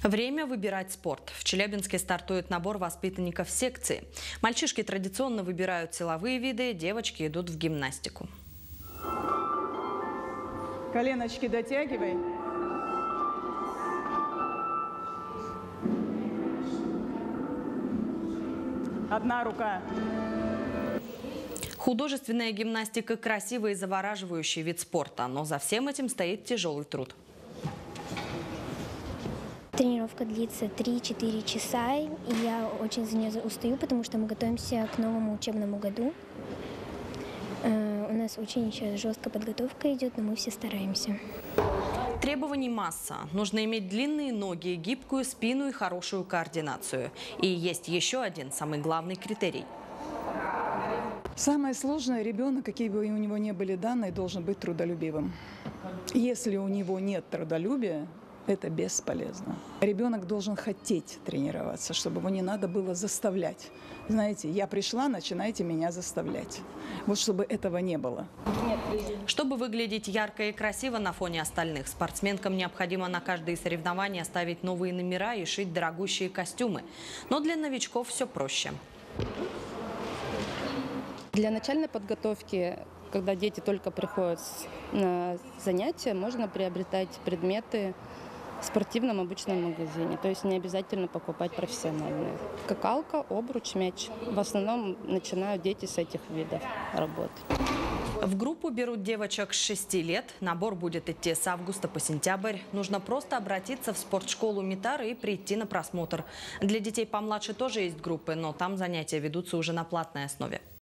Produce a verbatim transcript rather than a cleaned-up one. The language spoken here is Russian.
Время выбирать спорт. В Челябинске стартует набор воспитанников секции. Мальчишки традиционно выбирают силовые виды, девочки идут в гимнастику. Коленочки дотягивай. Одна рука. Художественная гимнастика – красивый и завораживающий вид спорта, но за всем этим стоит тяжелый труд. Тренировка длится три-четыре часа, и я очень за нее устаю, потому что мы готовимся к новому учебному году. У нас очень сейчас жесткая подготовка идет, но мы все стараемся. Требований масса. Нужно иметь длинные ноги, гибкую спину и хорошую координацию. И есть еще один, самый главный критерий. Самое сложное – ребенок, какие бы у него ни были данные, должен быть трудолюбивым. Если у него нет трудолюбия, это бесполезно. Ребенок должен хотеть тренироваться, чтобы его не надо было заставлять. Знаете, я пришла, начинайте меня заставлять. Вот чтобы этого не было. Чтобы выглядеть ярко и красиво на фоне остальных, спортсменкам необходимо на каждые соревнования ставить новые номера и шить дорогущие костюмы. Но для новичков все проще. Для начальной подготовки, когда дети только приходят на занятия, можно приобретать предметы в спортивном обычном магазине. То есть не обязательно покупать профессиональные. Скакалка, обруч, мяч. В основном начинают дети с этих видов работы. В группу берут девочек с шести лет. Набор будет идти с августа по сентябрь. Нужно просто обратиться в спортшколу Митар и прийти на просмотр. Для детей помладше тоже есть группы, но там занятия ведутся уже на платной основе.